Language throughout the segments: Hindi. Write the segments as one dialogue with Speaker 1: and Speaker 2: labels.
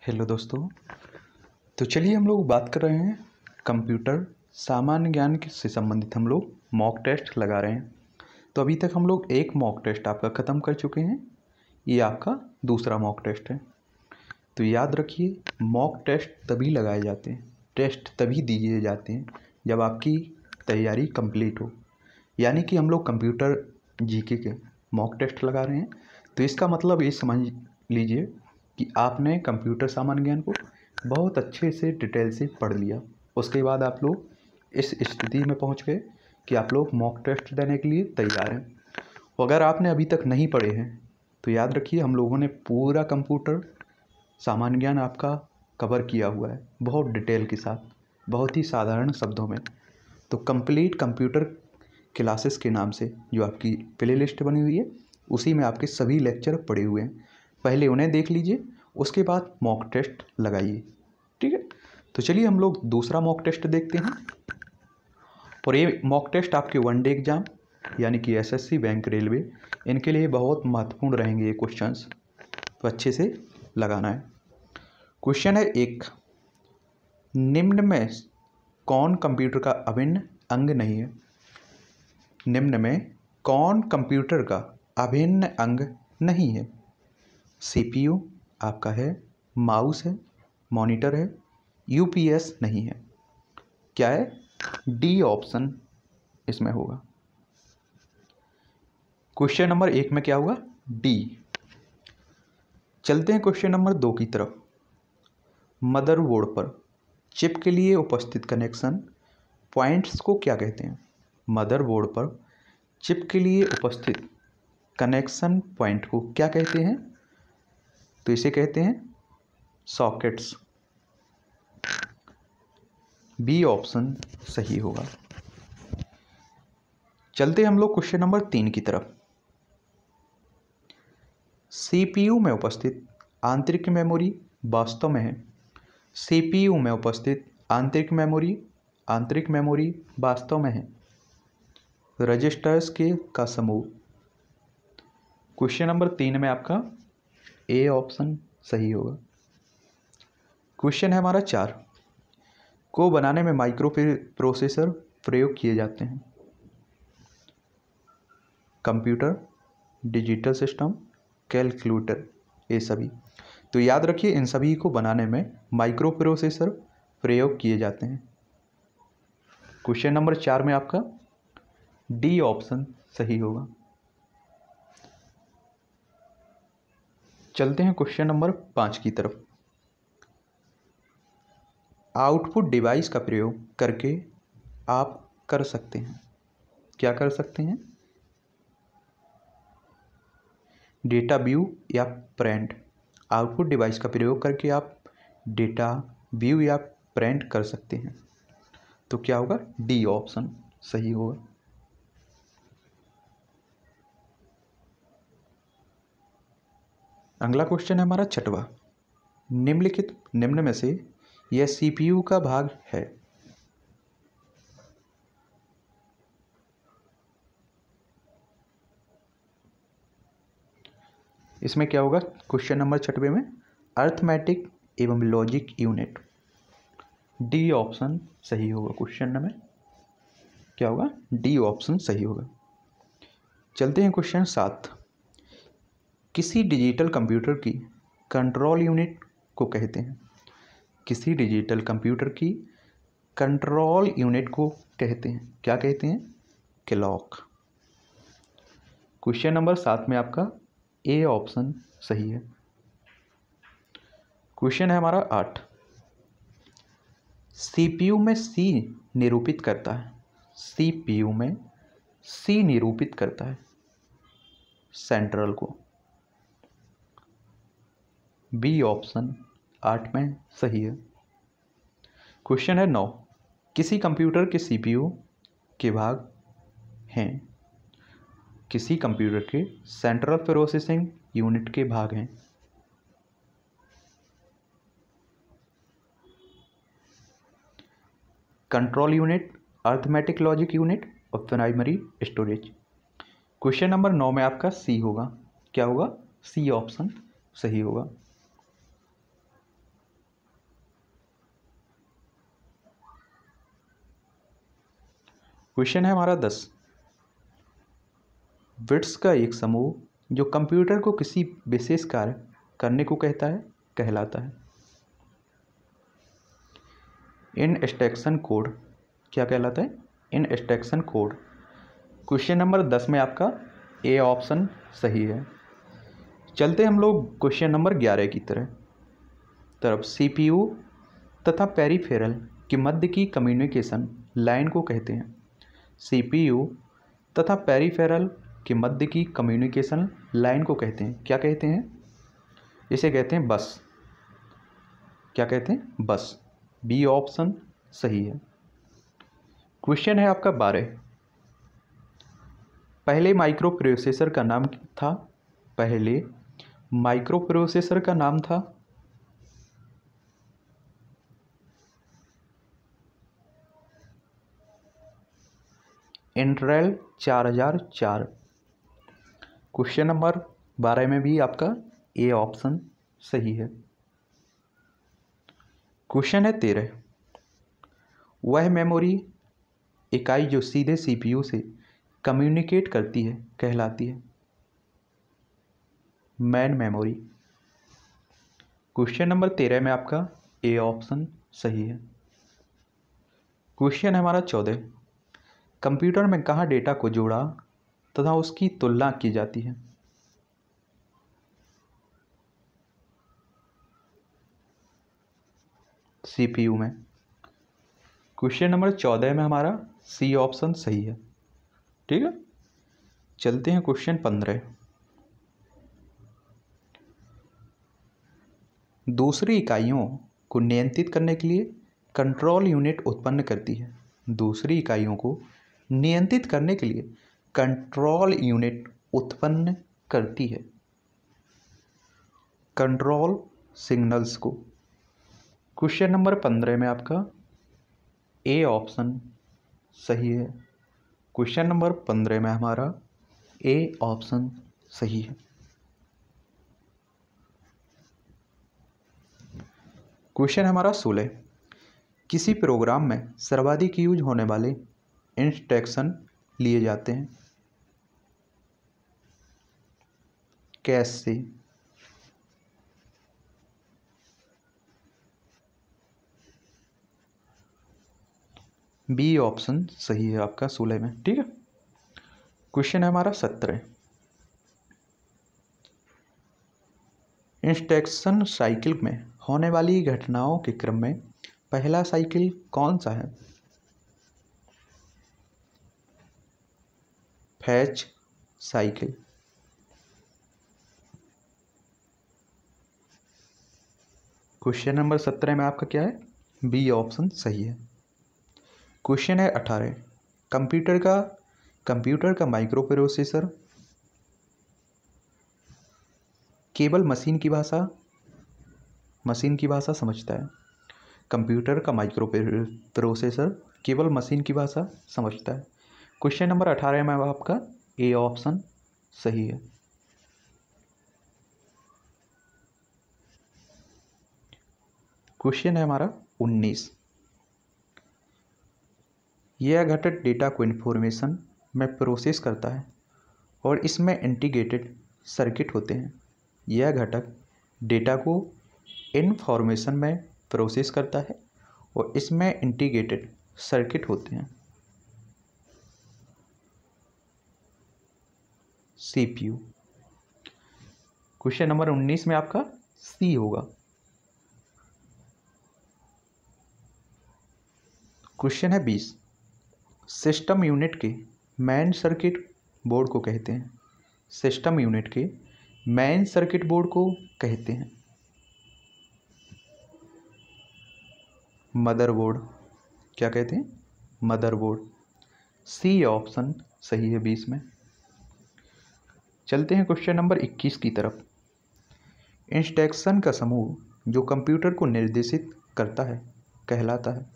Speaker 1: हेलो दोस्तों। तो चलिए हम लोग बात कर रहे हैं कंप्यूटर सामान्य ज्ञान से संबंधित हम लोग मॉक टेस्ट लगा रहे हैं। तो अभी तक हम लोग एक मॉक टेस्ट आपका ख़त्म कर चुके हैं। ये आपका दूसरा मॉक टेस्ट है। तो याद रखिए, मॉक टेस्ट तभी लगाए जाते हैं, टेस्ट तभी दिए जाते हैं जब आपकी तैयारी कंप्लीट हो। यानी कि हम लोग कंप्यूटर जीके के मॉक टेस्ट लगा रहे हैं। तो इसका मतलब ये समझ लीजिए कि आपने कंप्यूटर सामान्य ज्ञान को बहुत अच्छे से डिटेल से पढ़ लिया। उसके बाद आप लोग इस स्थिति में पहुंच गए कि आप लोग मॉक टेस्ट देने के लिए तैयार हैं। अगर आपने अभी तक नहीं पढ़े हैं तो याद रखिए, हम लोगों ने पूरा कंप्यूटर सामान्य ज्ञान आपका कवर किया हुआ है, बहुत डिटेल के साथ, बहुत ही साधारण शब्दों में। तो कंप्लीट कंप्यूटर क्लासेस के नाम से जो आपकी प्ले लिस्ट बनी हुई है, उसी में आपके सभी लेक्चर पड़े हुए हैं। पहले उन्हें देख लीजिए, उसके बाद मॉक टेस्ट लगाइए। ठीक है, तो चलिए हम लोग दूसरा मॉक टेस्ट देखते हैं। और ये मॉक टेस्ट आपके वनडे एग्जाम यानी कि एसएससी, बैंक, रेलवे, इनके लिए बहुत महत्वपूर्ण रहेंगे ये क्वेश्चंस। तो अच्छे से लगाना है। क्वेश्चन है एक, निम्न में कौन कंप्यूटर का अभिन्न अंग नहीं है? निम्न में कौन कंप्यूटर का अभिन्न अंग नहीं है? सीपीयू आपका है, माउस है, मॉनिटर है, यूपीएस नहीं है। क्या है? डी ऑप्शन इसमें होगा। क्वेश्चन नंबर 1 में क्या होगा? डी। चलते हैं क्वेश्चन नंबर 2 की तरफ। मदरबोर्ड पर चिप के लिए उपस्थित कनेक्शन पॉइंट्स को क्या कहते हैं? मदरबोर्ड पर चिप के लिए उपस्थित कनेक्शन पॉइंट को क्या कहते हैं? तो इसे कहते हैं सॉकेट्स। बी ऑप्शन सही होगा। चलते हम लोग क्वेश्चन नंबर 3 की तरफ। सीपीयू में उपस्थित आंतरिक मेमोरी वास्तव में है। सीपीयू में उपस्थित आंतरिक मेमोरी वास्तव में है रजिस्टर्स के का समूह। क्वेश्चन नंबर 3 में आपका ए ऑप्शन सही होगा। क्वेश्चन है हमारा 4, को बनाने में माइक्रो प्रोसेसर प्रयोग किए जाते हैं। कंप्यूटर, डिजिटल सिस्टम, कैलकुलेटर, ये सभी। तो याद रखिए, इन सभी को बनाने में माइक्रो प्रोसेसर प्रयोग किए जाते हैं। क्वेश्चन नंबर 4 में आपका डी ऑप्शन सही होगा। चलते हैं क्वेश्चन नंबर 5 की तरफ। आउटपुट डिवाइस का प्रयोग करके आप कर सकते हैं, क्या कर सकते हैं? डेटा व्यू या प्रिंट। आउटपुट डिवाइस का प्रयोग करके आप डेटा व्यू या प्रिंट कर सकते हैं। तो क्या होगा? डी ऑप्शन सही होगा। अगला क्वेश्चन है हमारा 6वां। निम्नलिखित निम्न में से यह सीपीयू का भाग है। इसमें क्या होगा? क्वेश्चन नंबर 6वें में अर्थमेटिक एवं लॉजिक यूनिट। डी ऑप्शन सही होगा। क्वेश्चन में क्या होगा? डी ऑप्शन सही होगा। चलते हैं क्वेश्चन 7। किसी डिजिटल कंप्यूटर की कंट्रोल यूनिट को कहते हैं। किसी डिजिटल कंप्यूटर की कंट्रोल यूनिट को कहते हैं, क्या कहते हैं? क्लॉक। क्वेश्चन नंबर 7 में आपका ए ऑप्शन सही है। क्वेश्चन है हमारा 8। सीपीयू में सी निरूपित करता है। सीपीयू में सी निरूपित करता है सेंट्रल को। बी ऑप्शन 8 में सही है। क्वेश्चन है 9। किसी कंप्यूटर के सीपीयू के भाग हैं। किसी कंप्यूटर के सेंट्रल प्रोसेसिंग यूनिट के भाग हैं। Control unit, arithmetic logic unit और प्राइमरी स्टोरेज। क्वेश्चन नंबर 9 में आपका सी होगा। क्या होगा? सी ऑप्शन सही होगा। क्वेश्चन है हमारा 10। बिट्स का एक समूह जो कंप्यूटर को किसी विशेष कार्य करने को कहता है कहलाता है। इंस्ट्रक्शन कोड क्या कहलाता है? Instruction code. क्वेश्चन नंबर 10 में आपका ए ऑप्शन सही है। चलते हम लोग क्वेश्चन नंबर 11 की तरफ। सीपीयू तथा पेरिफेरल के मध्य की कम्युनिकेशन लाइन को कहते हैं। सीपीयू तथा पेरिफेरल के मध्य की कम्युनिकेशन लाइन को कहते हैं, क्या कहते हैं? इसे कहते हैं बस। क्या कहते हैं? बस। बी ऑप्शन सही है। क्वेश्चन है आपका 12। पहले माइक्रो प्रोसेसर का नाम था इंटेल 4004। क्वेश्चन नंबर 12 में भी आपका ए ऑप्शन सही है। क्वेश्चन है 13। वह मेमोरी इकाई जो सीधे सीपीयू से कम्युनिकेट करती है कहलाती है। Man memory. क्वेश्चन नंबर 13 में आपका ए ऑप्शन सही है। क्वेश्चन है हमारा 14। कंप्यूटर में कहाँ डेटा को जोड़ा तथा उसकी तुलना की जाती है? सीपीयू में। क्वेश्चन नंबर 14 में हमारा सी ऑप्शन सही है। ठीक है, चलते हैं क्वेश्चन 15। दूसरी इकाइयों को नियंत्रित करने के लिए कंट्रोल यूनिट उत्पन्न करती है। दूसरी इकाइयों को नियंत्रित करने के लिए कंट्रोल यूनिट उत्पन्न करती है। कंट्रोल सिग्नल्स को। क्वेश्चन नंबर 15 में आपका ए ऑप्शन सही है। क्वेश्चन नंबर 15 में हमारा ए ऑप्शन सही है। क्वेश्चन हमारा 16। किसी प्रोग्राम में सर्वाधिक यूज होने वाले इंस्ट्रक्शन लिए जाते हैं कैश से? बी ऑप्शन सही है आपका 16 में। ठीक है, क्वेश्चन है हमारा 17। इंस्ट्रक्शन साइकिल में होने वाली घटनाओं के क्रम में पहला साइकिल कौन सा है? Fetch cycle. क्वेश्चन नंबर 17 में आपका क्या है? बी ऑप्शन सही है। क्वेश्चन है 18। कंप्यूटर का माइक्रो प्रोसेसर केवल मशीन की भाषा समझता है। कंप्यूटर का माइक्रो प्रोसेसर केवल मशीन की भाषा समझता है। क्वेश्चन नंबर 18 में आपका ए ऑप्शन सही है। क्वेश्चन है हमारा 19। यह घटक डेटा को इन्फॉर्मेशन में प्रोसेस करता है और इसमें इंटीग्रेटेड सर्किट होते हैं। यह घटक डेटा को इन्फॉर्मेशन में प्रोसेस करता है और इसमें इंटीग्रेटेड सर्किट होते हैं। सीपीयू। क्वेश्चन नंबर 19 में आपका सी होगा। क्वेश्चन है 20। सिस्टम यूनिट के मेन सर्किट बोर्ड को कहते हैं। सिस्टम यूनिट के मेन सर्किट बोर्ड को कहते हैं मदरबोर्ड। क्या कहते हैं? मदरबोर्ड। सी ऑप्शन सही है 20 में। चलते हैं क्वेश्चन नंबर 21 की तरफ। इंस्ट्रक्शन का समूह जो कंप्यूटर को निर्देशित करता है कहलाता है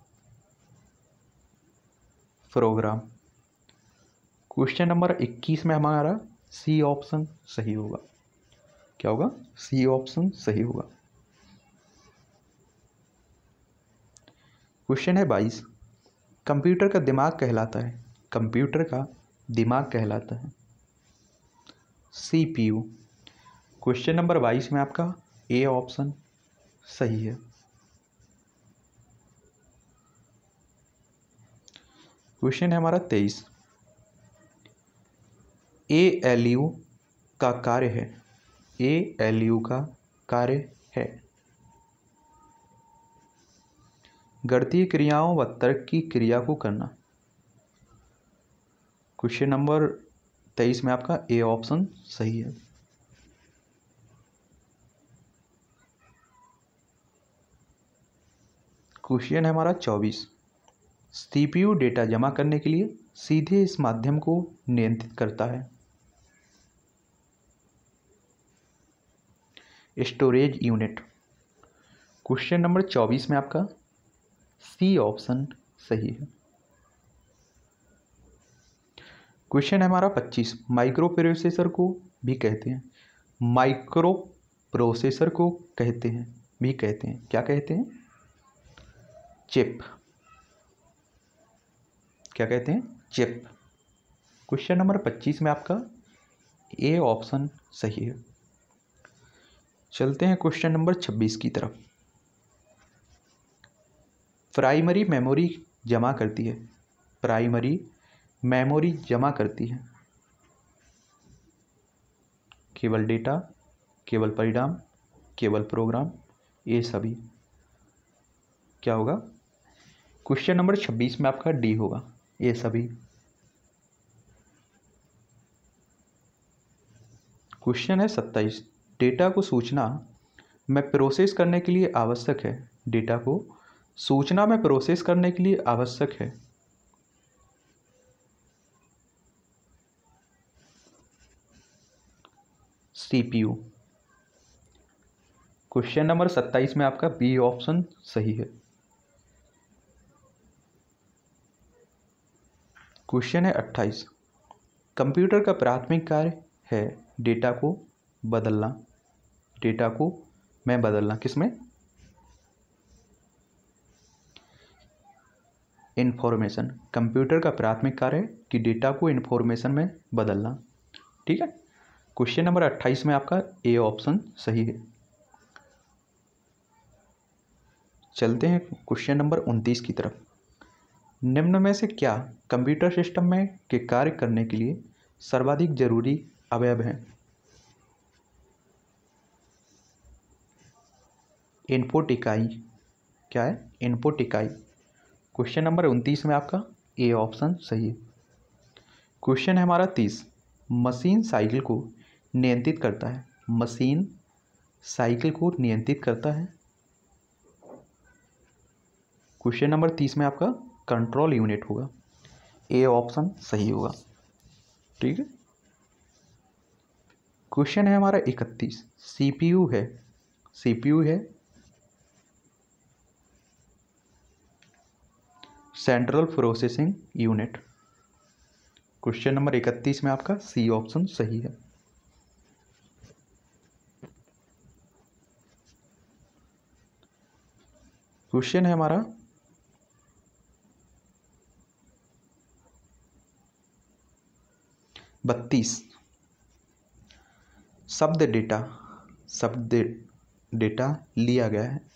Speaker 1: प्रोग्राम। क्वेश्चन नंबर 21 में हमारा सी ऑप्शन सही होगा। क्या होगा? सी ऑप्शन सही होगा। क्वेश्चन है 22। कंप्यूटर का दिमाग कहलाता है, कंप्यूटर का दिमाग कहलाता है CPU। क्वेश्चन नंबर 22 में आपका ए ऑप्शन सही है। क्वेश्चन है हमारा 23, ALU का कार्य है, ALU का कार्य है गणितीय क्रियाओं व तर्क की क्रिया को करना। क्वेश्चन नंबर 23 में आपका ए ऑप्शन सही है। क्वेश्चन है हमारा 24, CPU डेटा जमा करने के लिए सीधे इस माध्यम को नियंत्रित करता है, स्टोरेज यूनिट। क्वेश्चन नंबर 24 में आपका सी ऑप्शन सही है। क्वेश्चन है हमारा 25, माइक्रो प्रोसेसर को भी कहते हैं, माइक्रो प्रोसेसर को कहते हैं भी कहते हैं, क्या कहते हैं? चिप। क्या कहते हैं? चिप। क्वेश्चन नंबर 25 में आपका ए ऑप्शन सही है। चलते हैं क्वेश्चन नंबर 26 की तरफ। प्राइमरी मेमोरी जमा करती है, प्राइमरी मेमोरी जमा करती है केवल डेटा, केवल परिणाम, केवल प्रोग्राम, ये सभी। क्या होगा? क्वेश्चन नंबर 26 में आपका डी होगा, ये सभी। क्वेश्चन है 27, डेटा को सूचना में प्रोसेस करने के लिए आवश्यक है, डेटा को सूचना में प्रोसेस करने के लिए आवश्यक है CPU। क्वेश्चन नंबर 27 में आपका बी ऑप्शन सही है। क्वेश्चन है 28, कंप्यूटर का प्राथमिक कार्य है डेटा को बदलना, डेटा को में बदलना, किसमें? इंफॉर्मेशन। कंप्यूटर का प्राथमिक कार्य है कि डेटा को इंफॉर्मेशन में बदलना। ठीक है। क्वेश्चन नंबर 28 में आपका ए ऑप्शन सही है। चलते हैं क्वेश्चन नंबर 29 की तरफ। निम्न में से क्या कंप्यूटर सिस्टम में के कार्य करने के लिए सर्वाधिक जरूरी अवयव हैं? इनपुट इकाई। क्या है? इनपुट इकाई। क्वेश्चन नंबर 29 में आपका ए ऑप्शन सही है। क्वेश्चन है हमारा 30, मशीन साइकिल को नियंत्रित करता है, मशीन साइकिल को नियंत्रित करता है। क्वेश्चन नंबर 30 में आपका कंट्रोल यूनिट होगा, ए ऑप्शन सही होगा। ठीक है। क्वेश्चन है हमारा 31, CPU है, CPU है central processing unit. Question number 31 में आपका सी ऑप्शन सही है। क्वेश्चन है हमारा 32, शब्द डेटा लिया गया है,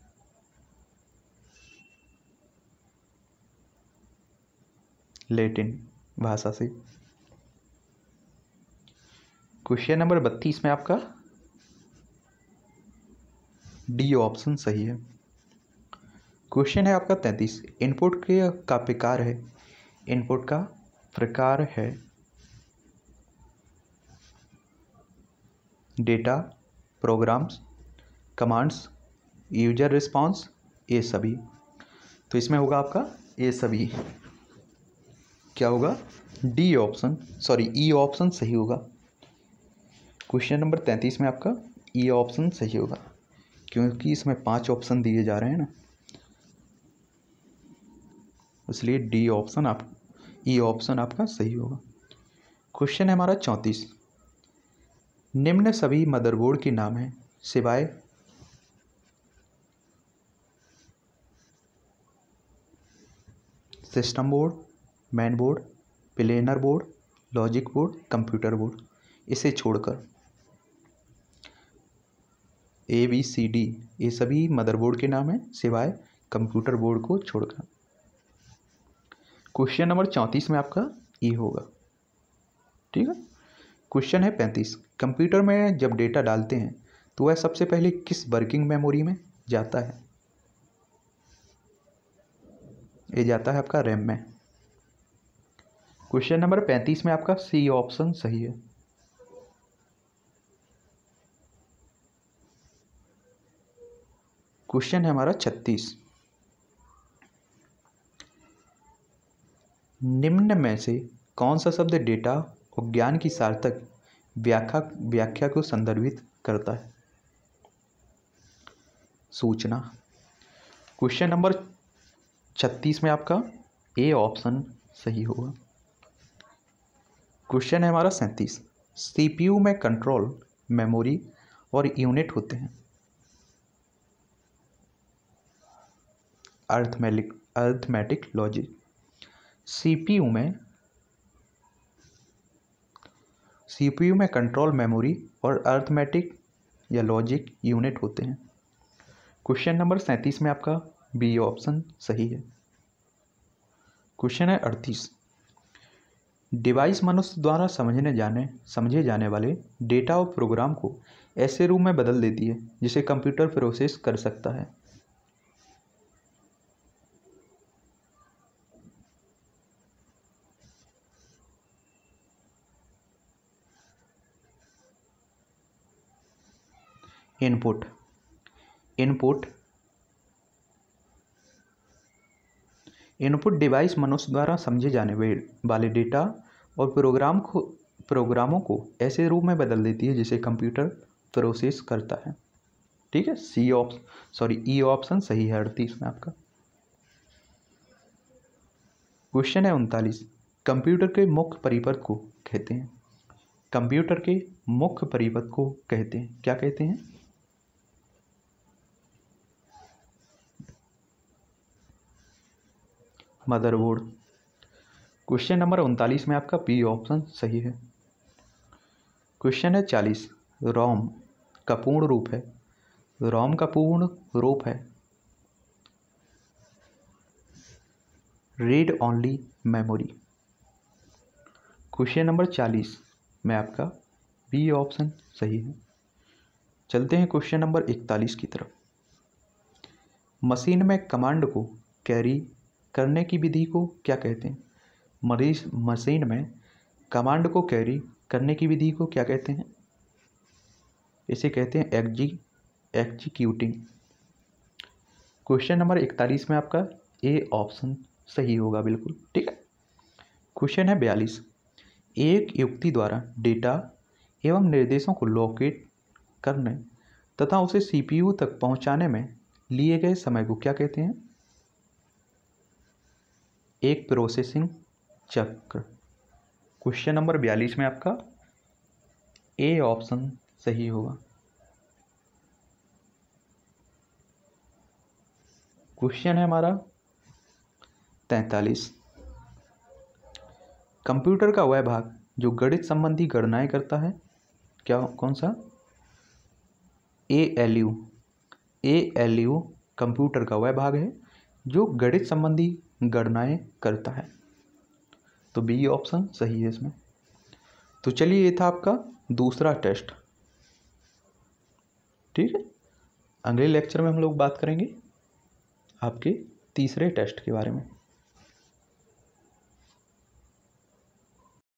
Speaker 1: लैटिन भाषा से। क्वेश्चन नंबर 32 में आपका डी ऑप्शन सही है। क्वेश्चन है आपका 33, इनपुट का प्रकार है, इनपुट का प्रकार है data, programs, commands, user response, ये सभी। तो इसमें होगा आपका ये सभी। क्या होगा? D option, sorry E option सही होगा। क्वेश्चन नंबर 33 में आपका ई ऑप्शन सही होगा, क्योंकि इसमें 5 ऑप्शन दिए जा रहे हैं ना, इसलिए डी ऑप्शन ई ऑप्शन आपका सही होगा। क्वेश्चन है हमारा 34, निम्न सभी मदरबोर्ड के नाम हैं सिवाय system board, main board, planar board, logic board, computer board, इसे छोड़कर ABCD ये सभी मदरबोर्ड के नाम हैं सिवाय कंप्यूटर बोर्ड को छोड़कर। क्वेश्चन नंबर 34 में आपका ये होगा। ठीक है। क्वेश्चन है 35, कंप्यूटर में जब डेटा डालते हैं तो वह सबसे पहले किस वर्किंग मेमोरी में जाता है? ये जाता है आपका रैम में। क्वेश्चन नंबर 35 में आपका सी ऑप्शन सही है। क्वेश्चन है हमारा 36, निम्न में से कौन सा शब्द डेटा और ज्ञान की सार्थक व्याख्या को संदर्भित करता है? सूचना। क्वेश्चन नंबर 36 में आपका ए ऑप्शन सही होगा। क्वेश्चन है हमारा 37, CPU में कंट्रोल, मेमोरी और यूनिट होते हैं। Arithmetic logic. CPU में कंट्रोल, मेमोरी और अर्थमेटिक या लॉजिक यूनिट होते हैं। क्वेश्चन नंबर 37 में आपका बी ऑप्शन सही है। क्वेश्चन है 38, डिवाइस मनुष्य द्वारा समझे जाने वाले डेटा और प्रोग्राम को ऐसे रूप में बदल देती है जिसे कंप्यूटर प्रोसेस कर सकता है। इनपुट डिवाइस मनुष्य द्वारा समझे जाने वाले डेटा और प्रोग्रामों को ऐसे रूप में बदल देती है जिसे कंप्यूटर प्रोसेस करता है। ठीक है। ई ऑप्शन सही है 38 में आपका। क्वेश्चन है 39, कंप्यूटर के मुख्य परिपथ को कहते हैं। कंप्यूटर के मुख्य परिपथ को कहते हैं, क्या कहते हैं? मदरबोर्ड। क्वेश्चन नंबर 39 में आपका बी ऑप्शन सही है। क्वेश्चन है 40, रोम का पूर्ण रूप है। रोम का पूर्ण रूप है read only memory. Question number 40 में आपका बी ऑप्शन सही है। चलते हैं क्वेश्चन नंबर 41 की तरफ। मशीन में कमांड को कैरी करने की विधि को क्या कहते हैं? मशीन में कमांड को कैरी करने की विधि को क्या कहते हैं? इसे कहते हैं एग्जीक्यूटिंग। क्वेश्चन नंबर 41 में आपका ए ऑप्शन सही होगा बिल्कुल। ठीक है। क्वेश्चन है 42, एक युक्ति द्वारा डेटा एवं निर्देशों को लोकेट करने तथा उसे CPU तक पहुंचाने में लिए गए समय को क्या कहते हैं? एक प्रोसेसिंग चक्र। क्वेश्चन नंबर 42 में आपका ए ऑप्शन सही होगा। क्वेश्चन है हमारा 43, कंप्यूटर का वह भाग जो गणित संबंधी गणनाएं करता है, क्या कौन सा? ALU कंप्यूटर का वह भाग है जो गणित संबंधी गणनाएं करता है। तो बी ऑप्शन सही है इसमें। तो चलिए ये था आपका दूसरा टेस्ट। ठीक है। अगले लेक्चर में हम लोग बात करेंगे आपके तीसरे टेस्ट के बारे में।